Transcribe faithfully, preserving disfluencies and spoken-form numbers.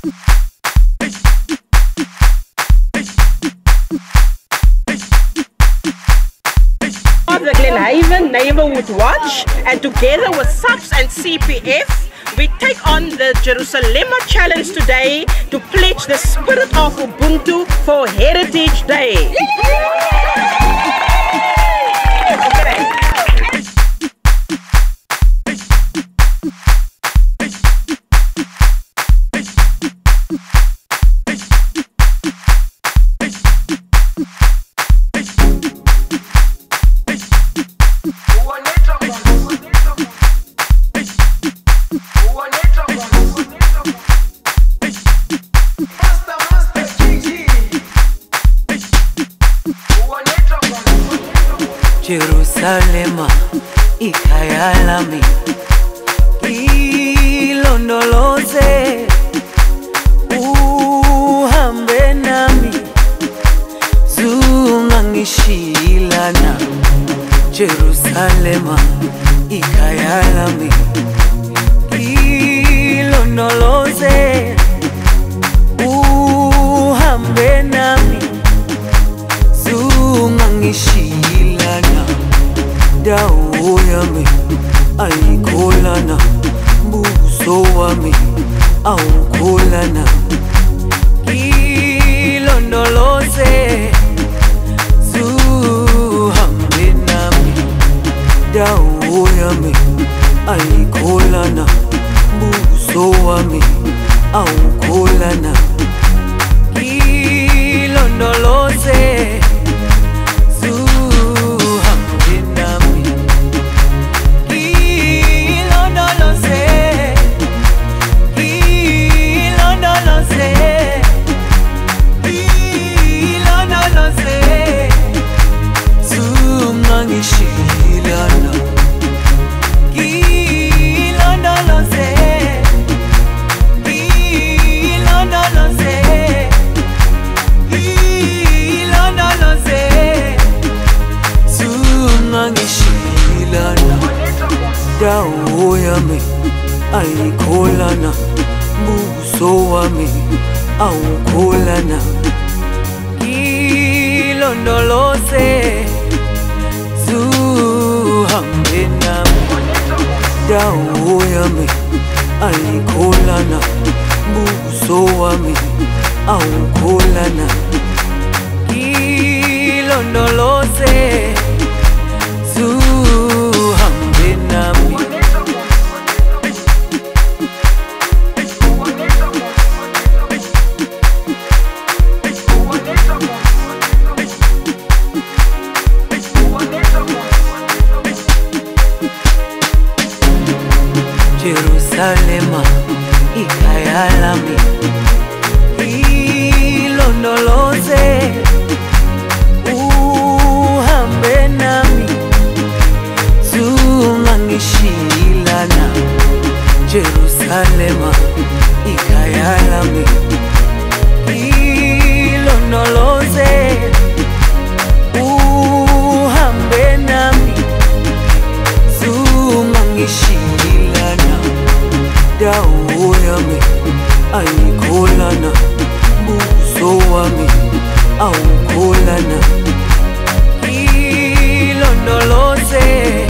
The Glenhaven Neighborhood Watch, and together with SAPS and C P F, we take on the Jerusalema challenge today to pledge the spirit of Ubuntu for Heritage Day. Jerusalema, ikhaya lami, ilondoloze, uhambe nami, zungangishilana. Jerusalema, ikhaya lami, ilondoloze, uhambe nami, zungangishilana. Dawo yami ayikholana, buso wami awukholana. Ilondoloze, zuhambe nami. Dawo yami ayikholana, buso wami awukholana. Ilondoloze, dawo yami ayikholana, buso wami awukholana. Ilondoloze, zuhambe nami. Dawo yami ayikholana, buso wami awukholana. Ilondoloze, zuhambe nami. Jerusalema, ikhaya lami, ilondoloze, uhambe nami, zungangishilana. Jerusalema, ikhaya lami, ilondoloze, uhambe nami, zungangishilana. Dawo yami ayikholana, buso wami awukholana. Ilondoloze,